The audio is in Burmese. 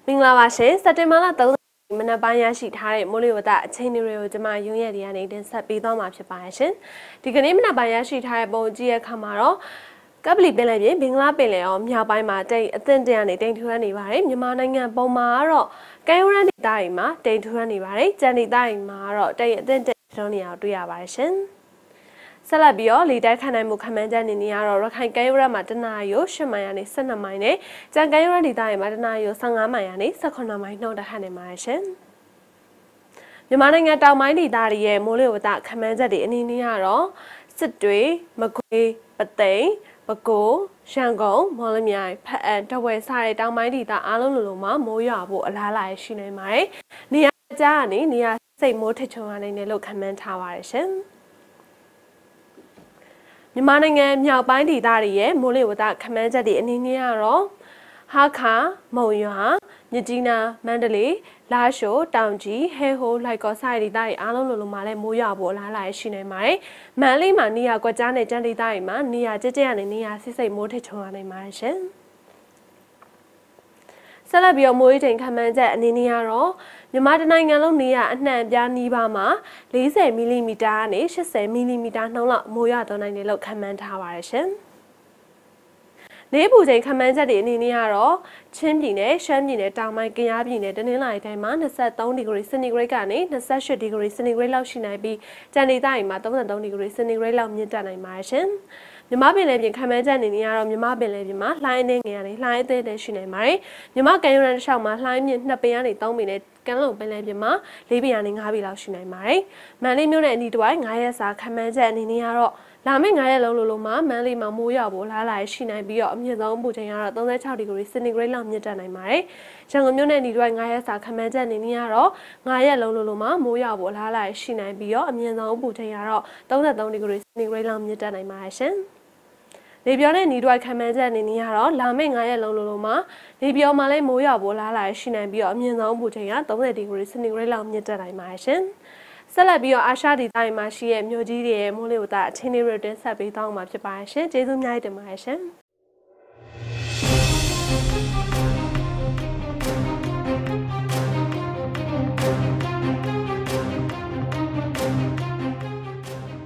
မင်္ဂလာပါရှင်စက်တင်ဘာလ30မနက်ပိုင်းရရှိထားတဲ့မိုးလေဝသအချိန်တွေကိုကျွန်မရုံးရက်တွေကနေတင်ဆက်ပေးသွားမှာဖြစ်ပါတယ်ရှင်ဒီကနေ့မနက်ပိုင်းရရှိထားတဲ့ပုံကြည့်ရခါမှာတော့ကပလီပင်လယ်ပြင်ဘင်္ဂလားပင်လယ်အော်မြောက်ပိုင်းမှာတိတ်အသင့်တရနေတိမ်ထူရနေပါတယ်မြန်မာနိုင်ငံပုံမှာကတော့ကမ်းရိုးတန်းဒေသတွေမှာတိမ်ထူရနေပါတယ်ကြံဒေသတွေမှာတော့တိတ်အသင့်တရနေအောင်တွေ့ရပါတယ်ရှင်ဆက်လက်ပြီးတော့လေတိုက်ခန့်နိုင်မှုခန့်မှန်းချက်အနေနဲ့ကတော့ရခိုင်ကမ်းရိုးတန်းမှာတနအီကို10မိုင်ကနေ12မိုင်နဲ့ကြံကမ်းရိုးတန်းဒေသတွေမှာတနအီကို15မိုင်ကနေ18မိုင်နှုန်းတိုက်ခန့်နေပါတယ်ရှင်မြန်မာနိုင်ငံတောင်ပိုင်းဒေသတွေရဲ့မိုးလေဝသခန့်မှန်းချက်တွေအနေနဲ့ကတော့စစ်တွေမကွေးပသိမ်ပဲခူးရန်ကုန်မော်လမြိုင်ဖက်အံတဝယ်စတဲ့တောင်ပိုင်းဒေသအားလုံးလိုမှာမိုးရွာဖို့အလားအလာရှိနေပါတယ်နေရာကြားကနေနေရာစိတ်မိုးထချုံရနိုင်တယ်လို့ခန့်မှန်းထားပါတယ်ရှင်မြန်မာနိုင်ငံမြောက်ပိုင်းဒေသတွေရဲ့မိုးလေဝသခန့်မှန်းချက်တွေအနေနဲ့ကတော့ဟာခါမုံရွာမြစ်ကြီးနားမန္တလေးလာရှိုးတောင်ကြီးဟဲဟိုးလိုက်ကော့ဆိုင်ဒေသတွေအားလုံးလိုမှာလည်းမိုးရွာဖို့အလားအလာရှိနေပါတယ်။မန္တလေးမှာနေရာကွက်ကြားနဲ့ကျန်းဒေသတွေမှာနေရာကျကျရနဲ့နေရာဆိတ်ဆိတ်မိုးထချုံရနိုင်ပါတယ်ရှင်။ဆက်လက်ပြီးတော့မိုးရေချိန်ခန့်မှန်းချက်အနေနဲ့ကတော့မြန်မာနိုင်ငံလုံးနေရာအနှံ့အပြားနီးပါးမှာ40မီလီမီတာကနေ80မီလီမီတာနှုန်းလောက်မိုးရွာသွန်းနိုင်တယ်လို့ခန့်မှန်းထားပါတယ်ရှင်။နေပူချိန်ခန့်မှန်းချက်တွေအနေနဲ့ကတော့ချင်းပြည်နယ်ရှမ်းပြည်နယ်တောင်ပိုင်းကယားပြည်နယ်တနင်္လာရီတိုင်းမှာ23ဒီဂရီစင်တီဂရိတ်ကနေ28ဒီဂရီစင်တီဂရိတ်လောက်ရှိနိုင်ပြီးကြံဒေသတွေမှာ33ဒီဂရီစင်တီဂရိတ်လောက်မြင့်တက်နိုင်ပါတယ်ရှင်။မြမပင်လယ်ပြင်ခန့်မှန်းချက်အနေနဲ့ကတော့မြမပင်လယ်ပြင်မှာလှိုင်းအနေငယ်ကနေလှိုင်းအသေးသေးရှိနိုင်ပါတယ်။မြမကမ်းရိုးတန်းတစ်လျှောက်မှာလှိုင်းမြင့်2ပေကနေ3ပေနဲ့ကမ်းလွန်ပင်လယ်ပြင်မှာ4ပေကနေ5ပေလောက်ရှိနိုင်ပါတယ်။မန္တလေးမြို့နယ်အနီးတစ်ဝိုက်9ရက်စာခန့်မှန်းချက်အနေနဲ့ကတော့လာမယ့်9ရက်လုံးလိုမှာမန္တလေးမှာမိုးရွာဖို့လားလာရှိနိုင်ပြီးတော့အမြင့်ဆုံးပူချိန်ကတော့36ဒီဂရီစင်တီဂရိတ်လောက်မြင့်တက်နိုင်ပါတယ်။ရန်ကုန်မြို့နယ်အနီးတစ်ဝိုက်9ရက်စာခန့်မှန်းချက်အနေနဲ့ကတော့9ရက်လုံးလိုမှာမိုးရွာဖို့လားလာရှိနိုင်ပြီးတော့အမြင့်ဆုံးပူချိန်ကတော့33ဒီဂရီစင်တီဂရိတ်လောက်မြင့်တက်နိုင်ပါတယ်ရှင်။နေပြောတဲ့နီးတွိုက်ခန့်မှန်းချက်အနေနဲ့ကတော့လာမယ့်9ရက်လုံးလိုမှာနေပြောမှာလည်းမိုးရွာဖို့လားလာရှိနိုင်ပြီးတော့အမြင့်ဆုံးပူချိန်က30ဒီဂရီစင်တီဂရိတ်လောက်မြင့်တက်နိုင်ပါတယ်ရှင်။ဆက်လက်ပြီးတော့အာရှဒေသမှာရှိတဲ့မြို့ကြီးတွေရဲ့မိုးလေဝသအခြေအနေတွေတင်ဆက်ပေးသွားမှာဖြစ်ပါတယ်ရှင်။ကျေးဇူးအများကြီးတင်ပါတယ်ရှင်။